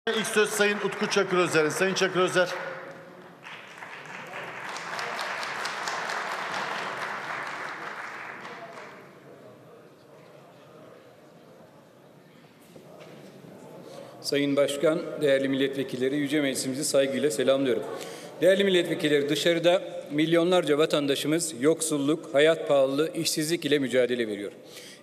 İlk söz Sayın Utku Çakırözer. Sayın Çakırözer. Sayın Başkan, değerli milletvekilleri, Yüce Meclisimizi saygıyla selamlıyorum. Değerli milletvekilleri, dışarıda milyonlarca vatandaşımız yoksulluk, hayat pahalılığı, işsizlik ile mücadele veriyor.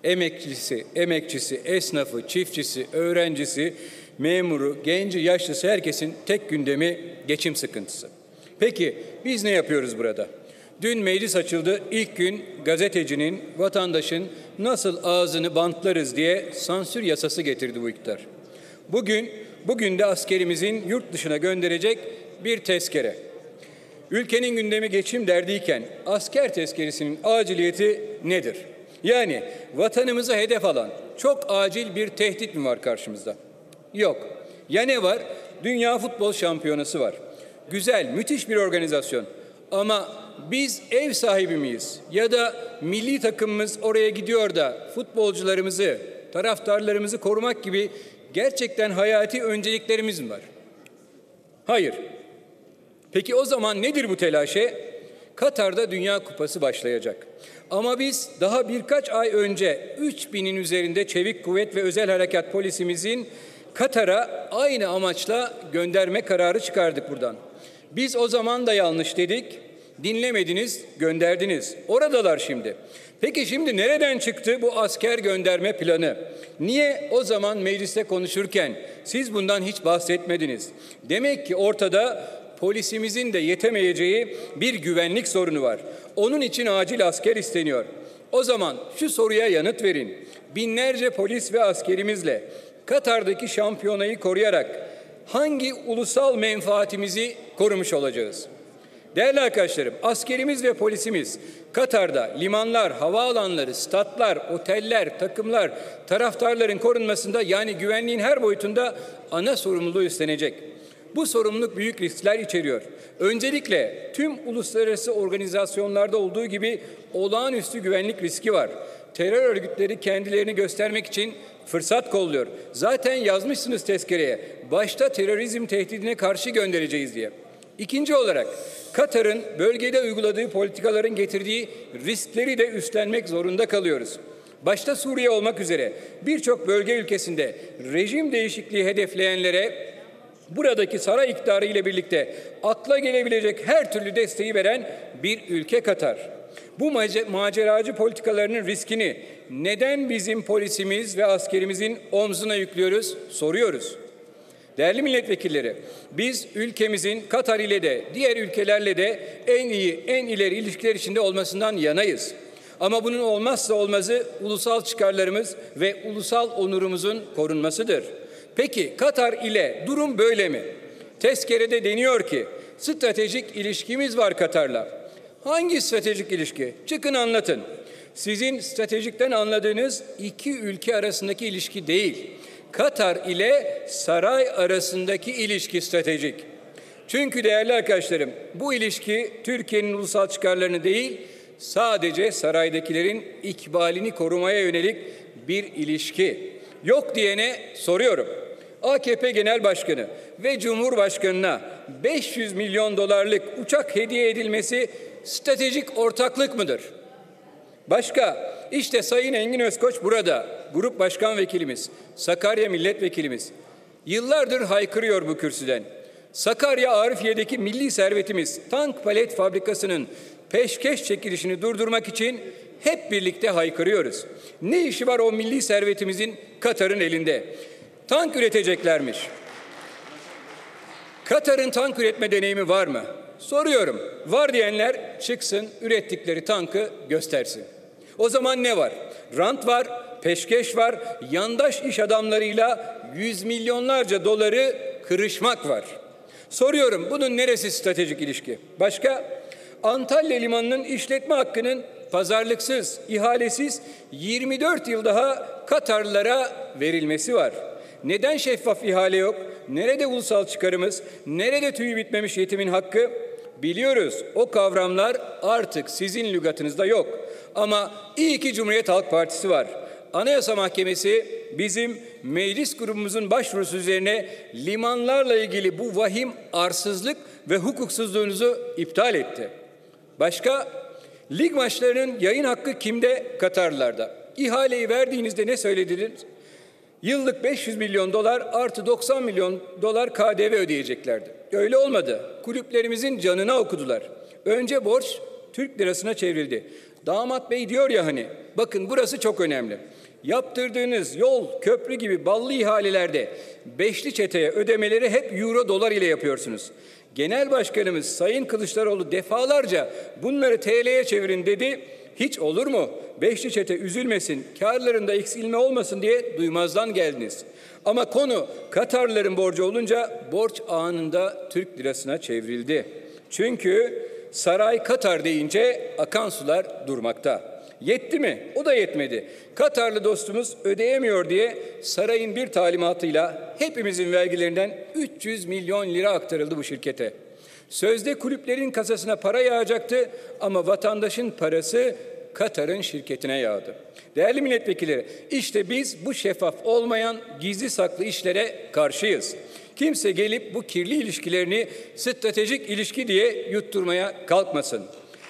Emekçisi, esnafı, çiftçisi, öğrencisi, memuru, genci, yaşlısı herkesin tek gündemi geçim sıkıntısı. Peki biz ne yapıyoruz burada? Dün meclis açıldı. İlk gün gazetecinin, vatandaşın nasıl ağzını bantlarız diye sansür yasası getirdi bu iktidar. Bugün de askerimizin yurt dışına gönderecek bir tezkere. Ülkenin gündemi geçim derdiyken asker tezkeresinin aciliyeti nedir? Yani vatanımıza hedef alan çok acil bir tehdit mi var karşımızda? Yok. Ya ne var? Dünya Futbol Şampiyonası var. Güzel, müthiş bir organizasyon. Ama biz ev sahibi miyiz? Ya da milli takımımız oraya gidiyor da futbolcularımızı, taraftarlarımızı korumak gibi gerçekten hayati önceliklerimiz mi var? Hayır. Peki o zaman nedir bu telaşe? Katar'da Dünya Kupası başlayacak. Ama biz daha birkaç ay önce 3000'in üzerinde çevik kuvvet ve özel harekat polisimizin Katar'a aynı amaçla gönderme kararı çıkardık buradan. Biz o zaman da yanlış dedik, dinlemediniz, gönderdiniz. Oradalar şimdi. Peki şimdi nereden çıktı bu asker gönderme planı? Niye o zaman mecliste konuşurken siz bundan hiç bahsetmediniz? Demek ki ortada polisimizin de yetemeyeceği bir güvenlik sorunu var. Onun için acil asker isteniyor. O zaman şu soruya yanıt verin. Binlerce polis ve askerimizle Katar'daki şampiyonayı koruyarak hangi ulusal menfaatimizi korumuş olacağız? Değerli arkadaşlarım, askerimiz ve polisimiz Katar'da limanlar, havaalanları, statlar, oteller, takımlar, taraftarların korunmasında yani güvenliğin her boyutunda ana sorumluluğu üstlenecek. Bu sorumluluk büyük riskler içeriyor. Öncelikle tüm uluslararası organizasyonlarda olduğu gibi olağanüstü güvenlik riski var. Terör örgütleri kendilerini göstermek için fırsat kolluyor. Zaten yazmışsınız tezkereye, başta terörizm tehdidine karşı göndereceğiz diye. İkinci olarak Katar'ın bölgede uyguladığı politikaların getirdiği riskleri de üstlenmek zorunda kalıyoruz. Başta Suriye olmak üzere birçok bölge ülkesinde rejim değişikliği hedefleyenlere buradaki saray iktidarı ile birlikte akla gelebilecek her türlü desteği veren bir ülke Katar. Bu maceracı politikalarının riskini neden bizim polisimiz ve askerimizin omzuna yüklüyoruz, soruyoruz. Değerli milletvekilleri, biz ülkemizin Katar ile de diğer ülkelerle de en iyi, en ileri ilişkiler içinde olmasından yanayız. Ama bunun olmazsa olmazı ulusal çıkarlarımız ve ulusal onurumuzun korunmasıdır. Peki Katar ile durum böyle mi? Tezkerede deniyor ki stratejik ilişkimiz var Katar'la. Hangi stratejik ilişki? Çıkın anlatın. Sizin stratejikten anladığınız iki ülke arasındaki ilişki değil. Katar ile saray arasındaki ilişki stratejik. Çünkü değerli arkadaşlarım, bu ilişki Türkiye'nin ulusal çıkarlarını değil, sadece saraydakilerin ikbalini korumaya yönelik bir ilişki. Yok diyene soruyorum. AKP Genel Başkanı ve Cumhurbaşkanı'na 500 milyon dolarlık uçak hediye edilmesi stratejik ortaklık mıdır? Başka, işte Sayın Engin Özkoç burada, Grup Başkan Vekilimiz, Sakarya Milletvekilimiz. Yıllardır haykırıyor bu kürsüden. Sakarya Arifiye'deki milli servetimiz tank palet fabrikasının peşkeş çekilişini durdurmak için hep birlikte haykırıyoruz. Ne işi var o milli servetimizin Katar'ın elinde? Tank üreteceklermiş. Katar'ın tank üretme deneyimi var mı? Soruyorum. Var diyenler çıksın, ürettikleri tankı göstersin. O zaman ne var? Rant var, peşkeş var, yandaş iş adamlarıyla yüz milyonlarca doları kırışmak var. Soruyorum, bunun neresi stratejik ilişki? Başka? Antalya Limanı'nın işletme hakkının pazarlıksız, ihalesiz 24 yıl daha Katarlılara verilmesi var. Neden şeffaf ihale yok? Nerede ulusal çıkarımız? Nerede tüyü bitmemiş yetimin hakkı? Biliyoruz o kavramlar artık sizin lügatınızda yok. Ama iyi ki Cumhuriyet Halk Partisi var. Anayasa Mahkemesi bizim meclis grubumuzun başvurusu üzerine limanlarla ilgili bu vahim arsızlık ve hukuksuzluğunuzu iptal etti. Başka, lig maçlarının yayın hakkı kimde? Katarlılarda. İhaleyi verdiğinizde ne söylediniz? Yıllık 500 milyon dolar artı 90 milyon dolar KDV ödeyeceklerdi. Öyle olmadı. Kulüplerimizin canına okudular. Önce borç Türk lirasına çevrildi. Damat Bey diyor ya hani, bakın burası çok önemli. Yaptırdığınız yol, köprü gibi ballı ihalelerde beşli çeteye ödemeleri hep euro dolar ile yapıyorsunuz. Genel Başkanımız Sayın Kılıçdaroğlu defalarca bunları TL'ye çevirin dedi. Hiç olur mu? Beşli çete üzülmesin, kârlarında eksilme olmasın diye duymazdan geldiniz. Ama konu Katarlıların borcu olunca borç anında Türk lirasına çevrildi. Çünkü saray Katar deyince akan sular durmakta. Yetti mi? O da yetmedi. Katarlı dostumuz ödeyemiyor diye sarayın bir talimatıyla hepimizin vergilerinden 300 milyon lira aktarıldı bu şirkete. Sözde kulüplerin kasasına para yağacaktı ama vatandaşın parası Katar'ın şirketine yağdı. Değerli milletvekilleri, işte biz bu şeffaf olmayan gizli saklı işlere karşıyız. Kimse gelip bu kirli ilişkilerini stratejik ilişki diye yutturmaya kalkmasın.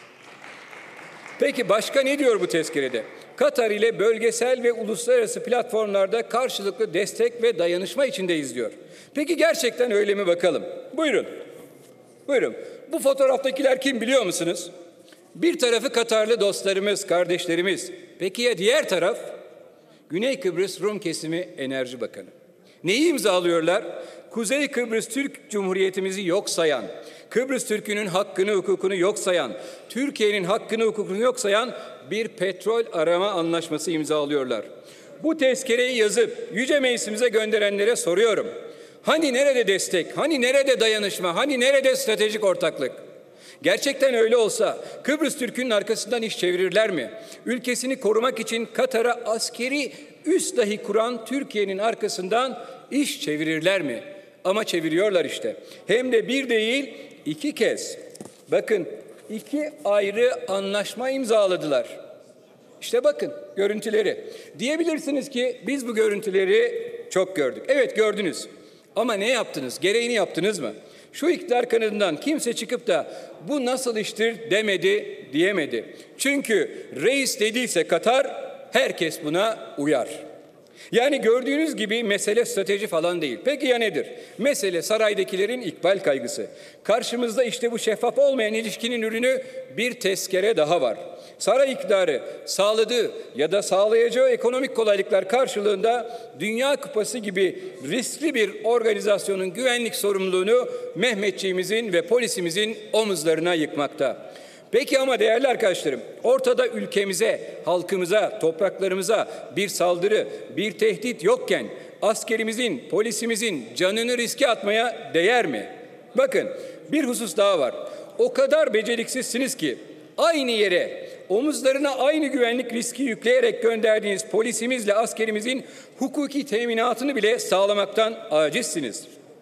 Peki başka ne diyor bu tezkerede? Katar ile bölgesel ve uluslararası platformlarda karşılıklı destek ve dayanışma içindeyiz diyor. Peki gerçekten öyle mi bakalım? Buyurun. Buyurun. Bu fotoğraftakiler kim biliyor musunuz? Bir tarafı Katarlı dostlarımız, kardeşlerimiz. Peki ya diğer taraf? Güney Kıbrıs Rum Kesimi Enerji Bakanı. Neyi imzalıyorlar? Kuzey Kıbrıs Türk Cumhuriyetimizi yok sayan, Kıbrıs Türk'ünün hakkını, hukukunu yok sayan, Türkiye'nin hakkını, hukukunu yok sayan bir petrol arama anlaşması imzalıyorlar. Bu tezkereyi yazıp Yüce Meclisimize gönderenlere soruyorum. Hani nerede destek, hani nerede dayanışma, hani nerede stratejik ortaklık? Gerçekten öyle olsa Kıbrıs Türk'ünün arkasından iş çevirirler mi? Ülkesini korumak için Katar'a askeri üs dahi kuran Türkiye'nin arkasından iş çevirirler mi? Ama çeviriyorlar işte. Hem de bir değil, iki kez. Bakın, iki ayrı anlaşma imzaladılar. İşte bakın görüntüleri. Diyebilirsiniz ki biz bu görüntüleri çok gördük. Evet gördünüz. Ama ne yaptınız? Gereğini yaptınız mı? Şu iktidar kanadından kimse çıkıp da bu nasıl iştir demedi, diyemedi. Çünkü reis dediyse Katar, herkes buna uyar. Yani gördüğünüz gibi mesele strateji falan değil. Peki ya nedir? Mesele saraydakilerin ikbal kaygısı. Karşımızda işte bu şeffaf olmayan ilişkinin ürünü bir tezkere daha var. Saray iktidarı sağladığı ya da sağlayacağı ekonomik kolaylıklar karşılığında Dünya Kupası gibi riskli bir organizasyonun güvenlik sorumluluğunu Mehmetçiğimizin ve polisimizin omuzlarına yıkmakta. Peki ama değerli arkadaşlarım, ortada ülkemize, halkımıza, topraklarımıza bir saldırı, bir tehdit yokken askerimizin, polisimizin canını riske atmaya değer mi? Bakın, bir husus daha var. O kadar beceriksizsiniz ki aynı yere omuzlarına aynı güvenlik riski yükleyerek gönderdiğiniz polisimizle askerimizin hukuki teminatını bile sağlamaktan acizsiniz.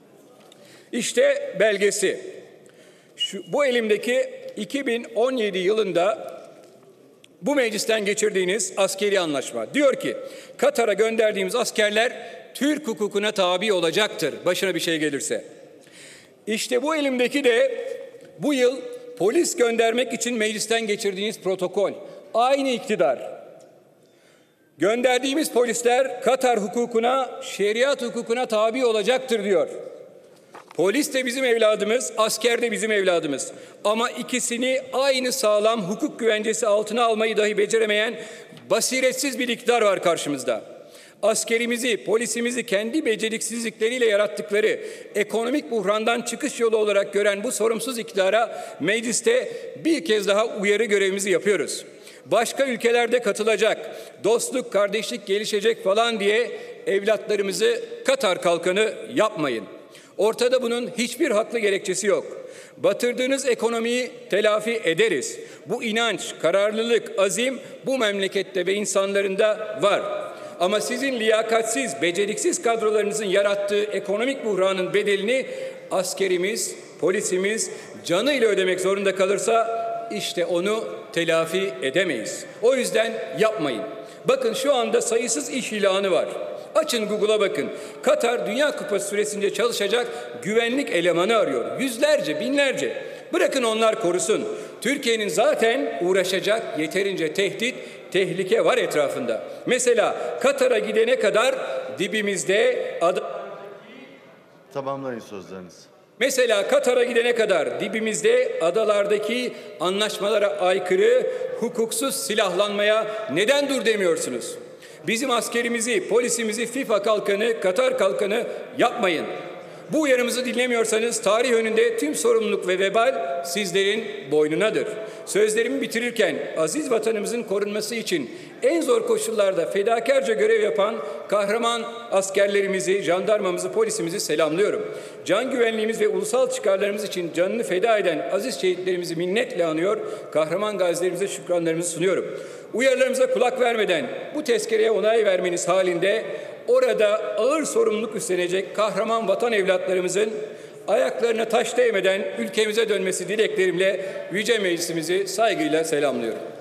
İşte belgesi. Bu elimdeki 2017 yılında bu meclisten geçirdiğiniz askeri anlaşma. Diyor ki Katar'a gönderdiğimiz askerler Türk hukukuna tabi olacaktır başına bir şey gelirse. İşte bu elimdeki de bu yıl polis göndermek için meclisten geçirdiğiniz protokol. Aynı iktidar. Gönderdiğimiz polisler Katar hukukuna, şeriat hukukuna tabi olacaktır diyor. Polis de bizim evladımız, asker de bizim evladımız. Ama ikisini aynı sağlam hukuk güvencesi altına almayı dahi beceremeyen basiretsiz bir iktidar var karşımızda. Askerimizi, polisimizi kendi beceriksizlikleriyle yarattıkları ekonomik buhrandan çıkış yolu olarak gören bu sorumsuz iktidara mecliste bir kez daha uyarı görevimizi yapıyoruz. Başka ülkelerde katılacak, dostluk, kardeşlik gelişecek falan diye evlatlarımızı Katar kalkanı yapmayın. Ortada bunun hiçbir haklı gerekçesi yok. Batırdığınız ekonomiyi telafi ederiz. Bu inanç, kararlılık, azim bu memlekette ve insanlarında var. Ama sizin liyakatsiz, beceriksiz kadrolarınızın yarattığı ekonomik buhranın bedelini askerimiz, polisimiz canıyla ödemek zorunda kalırsa işte onu telafi edemeyiz. O yüzden yapmayın. Bakın şu anda sayısız iş ilanı var. Açın Google'a bakın. Katar Dünya Kupası süresince çalışacak güvenlik elemanı arıyor. Yüzlerce, binlerce. Bırakın onlar korusun. Türkiye'nin zaten uğraşacak yeterince tehlike var etrafında. Mesela Katar'a gidene kadar dibimizde Tamamlayın sözlerinizi. Mesela Katar'a gidene kadar dibimizde adalardaki anlaşmalara aykırı, hukuksuz silahlanmaya neden dur demiyorsunuz? Bizim askerimizi, polisimizi FIFA kalkanı, Katar kalkanı yapmayın. Bu uyarımızı dinlemiyorsanız tarih önünde tüm sorumluluk ve vebal sizlerin boynunadır. Sözlerimi bitirirken aziz vatanımızın korunması için en zor koşullarda fedakarca görev yapan kahraman askerlerimizi, jandarmamızı, polisimizi selamlıyorum. Can güvenliğimiz ve ulusal çıkarlarımız için canını feda eden aziz şehitlerimizi minnetle anıyor, kahraman gazilerimize şükranlarımızı sunuyorum. Uyarılarımıza kulak vermeden bu tezkereye onay vermeniz halinde orada ağır sorumluluk üstlenecek kahraman vatan evlatlarımızın ayaklarına taş değmeden ülkemize dönmesi dileklerimle Yüce Meclisimizi saygıyla selamlıyorum.